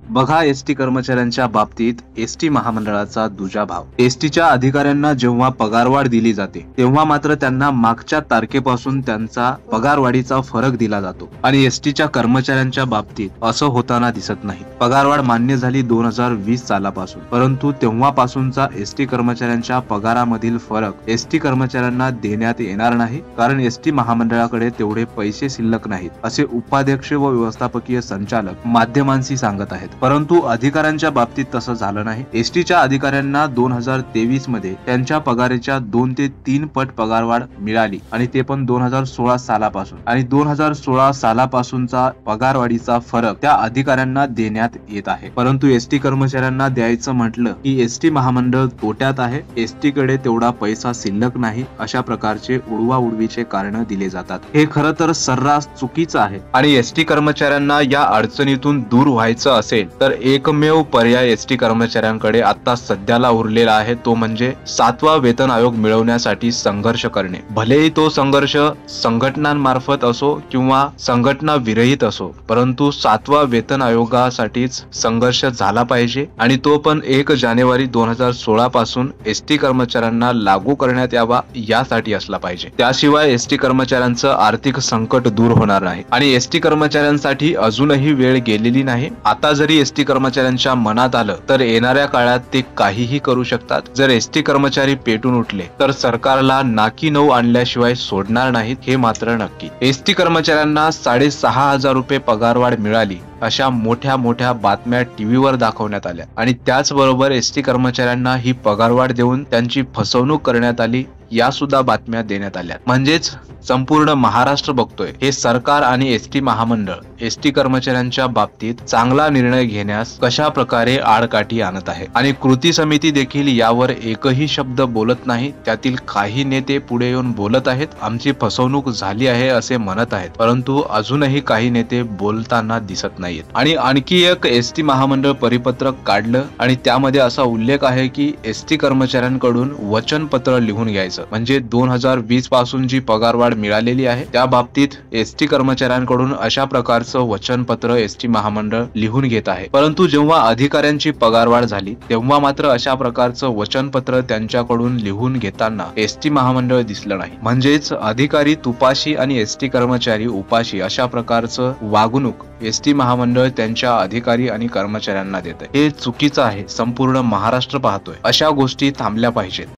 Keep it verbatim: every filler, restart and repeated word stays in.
बघा, एसटी कर्मचाऱ्यांच्या बाबतीत एसटी महामंडळाचा दुजाभाव। एसटीच्या अधिकाऱ्यांना जेव्हा पगारवाढ दिली जाते तेव्हा मात्र त्यांना मागच्या तारखेपासून त्यांचा पगारवाढीचा फरक दिला जातो आणि एसटीच्या कर्मचाऱ्यांच्या बाबतीत असं होताना दिसत नाही। पगारवाढ मान्य झाली दोन हजार वीस सालापासून, परंतु तेव्हापासूनचा एसटी कर्मचाऱ्यांच्या पगारामधील फरक एसटी कर्मचाऱ्यांना देण्यात येणार नाही, कारण एसटी महामंडळाकडे तेवढे पैसे शिल्लक नाहीत, असे उपाध्यक्ष व व्यवस्थापकीय संचालक माध्यमांशी सांगत आहेत। परंतु अधिकाऱ्यांच्या बाबतीत तसं झालं नाही। एसटीच्या अधिकाऱ्यांना दोन हजार तेवीस मध्ये त्यांच्या पगाराच्या दोन ते तीन पट पगारवाढ मिळाली आणि ते पण दोन हजार सोळा सालापासून, आणि दोन हजार सोळा सालापासूनचा पगारवाढीचा फरक त्या अधिकाऱ्यांना देण्यात येत आहे। परंतु एसटी कर्मचाऱ्यांना द्यायचं म्हटलं की एसटी महामंडळ तोट्यात आहे, एसटी कडे तेवढा पैसा शिल्लक नाही, अशा प्रकारचे उडवाउडवीचे कारण दिले जातात। हे खरं तर सर्रास चुकीचं आहे आणि एसटी कर्मचाऱ्यांना या अडचणीतून दूर व्हायचं असेल तर एकमेव पर्याय एसटी कर्मचाऱ्यांकडे आता सध्याला उरलेला आहे, तो म्हणजे सातवा वेतन आयोग मिळवण्यासाठी संघर्ष करणे। भलेही तो संघर्ष संघटनांमार्फत असो किंवा संघटना विरहित असो, परंतु सातवा वेतन आयोगासाठीच संघर्ष झाला पाहिजे आणि तो पण एक जानेवारी दोन हजार सोळा पासून एसटी कर्मचाऱ्यांना लागू करण्यात यावा यासाठी असला पाहिजे। त्याशिवाय एसटी कर्मचाऱ्यांचं आर्थिक संकट दूर होणार नाही आणि एसटी कर्मचाऱ्यांसाठी अजूनही वेळ गेलेली नाही। आता जरी एसटी कर्मचाऱ्यांच्या मनात आलं तर येणाऱ्या काळात ते काहीही करू शकतात। जर एसटी कर्मचारी पेटून उठले तर सरकारला नाकी नऊ आणल्याशिवाय सोडणार नाहीत, हे मात्र नक्की। एसटी कर्मचाऱ्यांना साडेसहा हजार रुपये पगारवाढ मिळाली अशा मोठ्या मोठ्या बातम्या टीव्हीवर दाखवण्यात आल्या आणि त्याचबरोबर एसटी कर्मचाऱ्यांना ही पगारवाढ देऊन त्यांची फसवणूक करण्यात आली या सुद्धा बातम्या देण्यात आल्या। म्हणजेच संपूर्ण महाराष्ट्र बघतोय हे सरकार आणि एसटी महामंडळ एसटी कर्मचाऱ्यांच्या बाबतीत चांगला निर्णय घेण्यास कशा प्रकारे आडकाठी आणत आहे आणि कृती समिती देखील यावर एकही शब्द बोलत नाही। त्यातील काही नेते पुढे येऊन बोलत आहेत, आमची फसवणूक झाली आहे असे म्हणत आहेत, परंतु अजूनही काही नेते बोलताना दिसत नाहीत। आणि आणखी एक एसटी महामंडळ परिपत्रक काढलं आणि त्यामध्ये असा उल्लेख आहे की एसटी कर्मचाऱ्यांकडून वचनपत्र लिहून घ्यायचं, म्हणजे दोन हजार वीस पासून जी पगारवाढ मिळालेली आहे त्या बाबतीत एसटी कर्मचाऱ्यांकडून अशा प्रकारचं वचनपत्र एसटी महामंडळ लिहून घेत आहे। परंतु जेव्हा अधिकाऱ्यांची पगारवाढ झाली तेव्हा मात्र अशा प्रकारचं वचनपत्र त्यांच्याकडून लिहून घेताना एसटी महामंडळ दिसलं नाही। म्हणजेच अधिकारी तुपाशी आणि एसटी कर्मचारी उपाशी अशा प्रकारचं वागणूक एसटी महामंडळ त्यांच्या अधिकारी आणि कर्मचाऱ्यांना देत आहे। हे चुकीचं आहे, संपूर्ण महाराष्ट्र पाहतोय। अशा गोष्टी थांबल्या पाहिजेत।